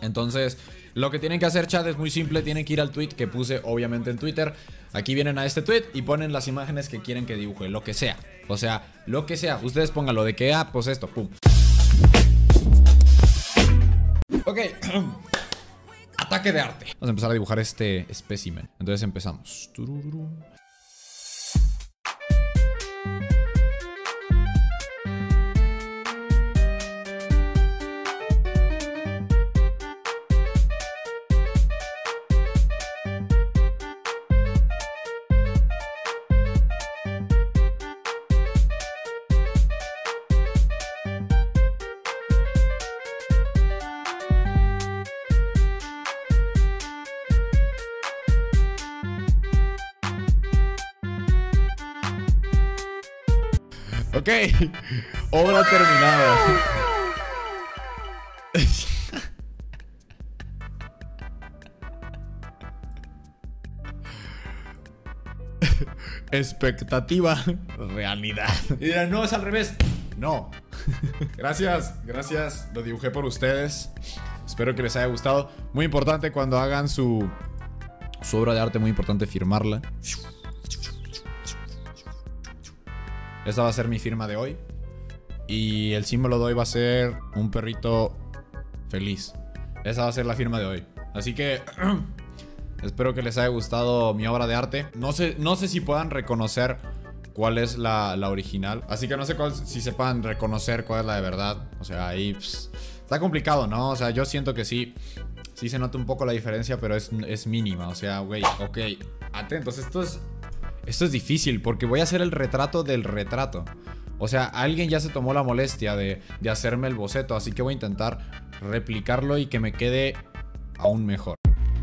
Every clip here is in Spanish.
Entonces, lo que tienen que hacer, chat, es muy simple. Tienen que ir al tweet que puse, obviamente, en Twitter. Aquí vienen a este tweet y ponen las imágenes que quieren que dibuje, lo que sea. O sea, lo que sea. Ustedes pónganlo de que, pues esto, pum. Ok. Ataque de arte. Vamos a empezar a dibujar este espécimen. Entonces empezamos. Turururu. Ok, obra terminada. Expectativa, realidad. Y dirán, no, es al revés. No. Gracias, lo dibujé por ustedes. Espero que les haya gustado. Muy importante cuando hagan su obra de arte, muy importante firmarla. Esta va a ser mi firma de hoy. Y el símbolo de hoy va a ser un perrito feliz. Esa va a ser la firma de hoy. Así que espero que les haya gustado mi obra de arte. No sé si puedan reconocer cuál es la original. Así que no sé si sepan reconocer cuál es la de verdad. O sea, ahí está complicado, ¿no? O sea, yo siento que sí se nota un poco la diferencia, pero es mínima. O sea, güey, ok, atentos, esto es difícil porque voy a hacer el retrato del retrato. O sea, alguien ya se tomó la molestia de hacerme el boceto, así que voy a intentar replicarlo y que me quede aún mejor.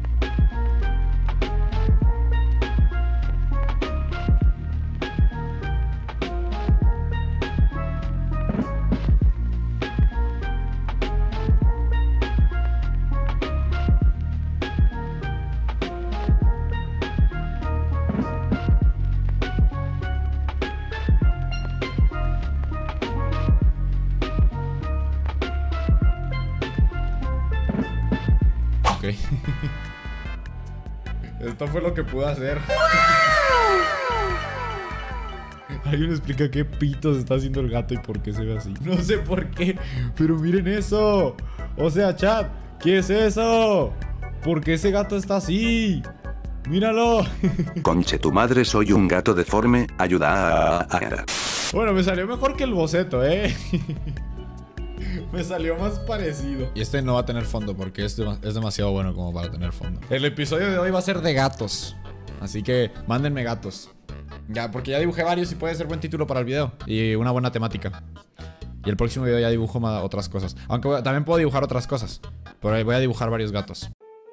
Esto fue lo que pude hacer. Alguien me explica qué pitos está haciendo el gato y por qué se ve así. No sé por qué, pero miren eso. O sea, chat, ¿qué es eso? ¿Por qué ese gato está así? Míralo. Conche tu madre, soy un gato deforme. Ayuda a... Bueno, me salió mejor que el boceto, Me salió más parecido. Y este no va a tener fondo porque es demasiado bueno como para tener fondo. El episodio de hoy va a ser de gatos. Así que mándenme gatos. Ya, porque ya dibujé varios y puede ser buen título para el video. Y una buena temática. Y el próximo video ya dibujo otras cosas. Aunque también puedo dibujar otras cosas. Pero ahí voy a dibujar varios gatos.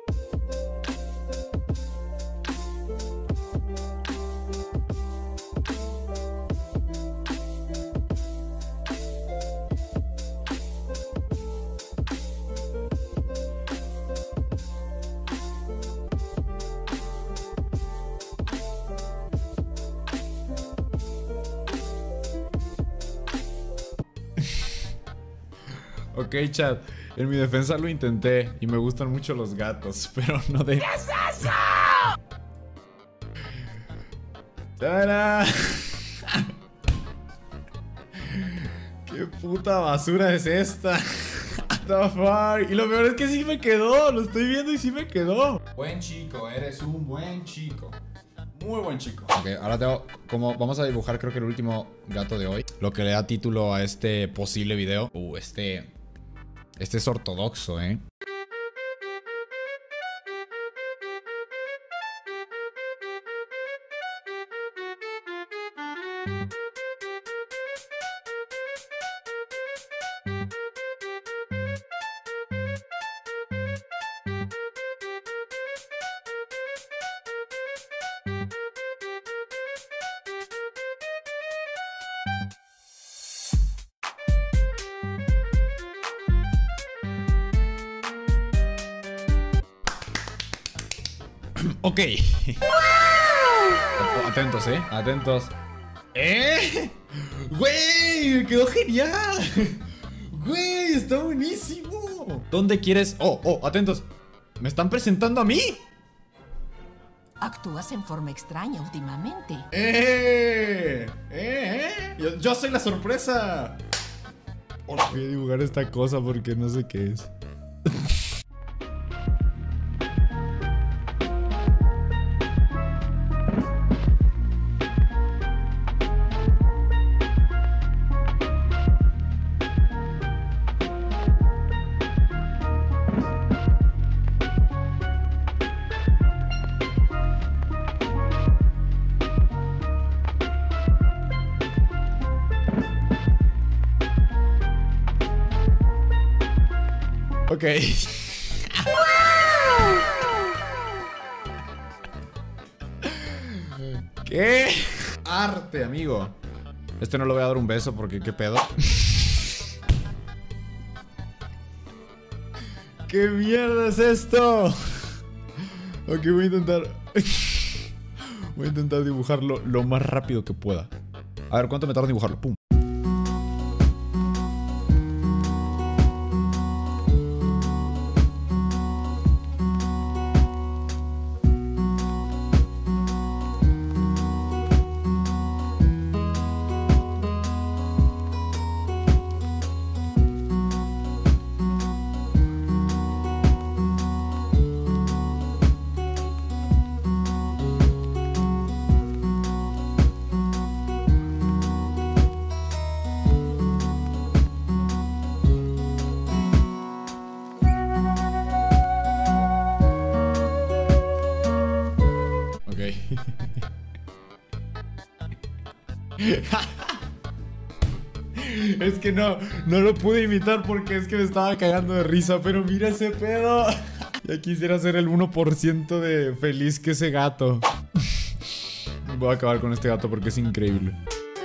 Ok, chat, en mi defensa lo intenté y me gustan mucho los gatos, pero no de... ¿Qué es eso? ¡Tara! ¿Qué puta basura es esta? What the fuck? Y lo peor es que sí me quedó, lo estoy viendo y sí me quedó. Buen chico, eres un buen chico. Muy buen chico. Ok, ahora vamos a dibujar creo que el último gato de hoy. Lo que le da título a este posible video. Este es ortodoxo, Ok. Atentos, atentos. Güey, me quedó genial. Güey, está buenísimo. ¿Dónde quieres? Atentos. ¿Me están presentando a mí? Actúas en forma extraña últimamente. Yo soy la sorpresa. Voy a dibujar esta cosa porque no sé qué es. Ok. ¿Qué? Arte, amigo. Este no le voy a dar un beso porque qué pedo. ¿Qué mierda es esto? Ok, voy a intentar. Voy a intentar dibujarlo lo más rápido que pueda. A ver, ¿cuánto me tarda en dibujarlo? Pum. Es que no lo pude imitar porque es que me estaba cagando de risa. Pero mira ese pedo. Ya quisiera ser el 1% de feliz que ese gato. Voy a acabar con este gato porque es increíble.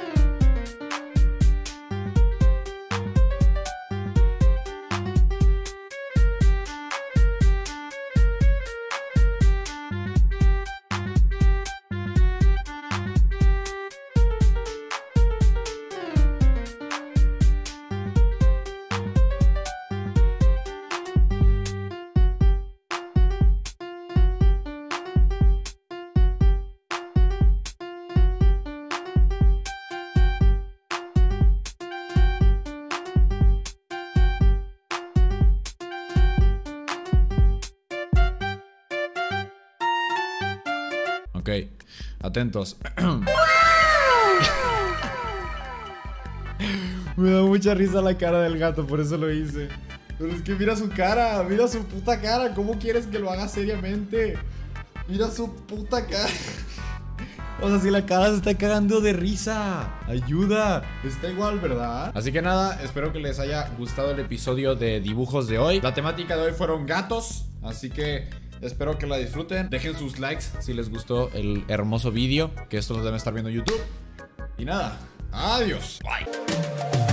Ok, atentos. Me da mucha risa la cara del gato, por eso lo hice. Pero es que mira su cara, mira su puta cara. ¿Cómo quieres que lo haga seriamente? Mira su puta cara. O sea, si la cara se está cagando de risa. Ayuda. Está igual, ¿verdad? Así que nada, espero que les haya gustado el episodio de dibujos de hoy. La temática de hoy fueron gatos. Así que espero que la disfruten. Dejen sus likes si les gustó el hermoso vídeo, que esto lo deben estar viendo en YouTube. Y nada, adiós. Bye.